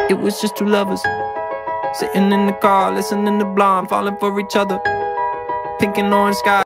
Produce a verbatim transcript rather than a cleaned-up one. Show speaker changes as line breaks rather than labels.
It was just two lovers sitting in the car, listening to Blonde, falling for each other. Pink and orange sky.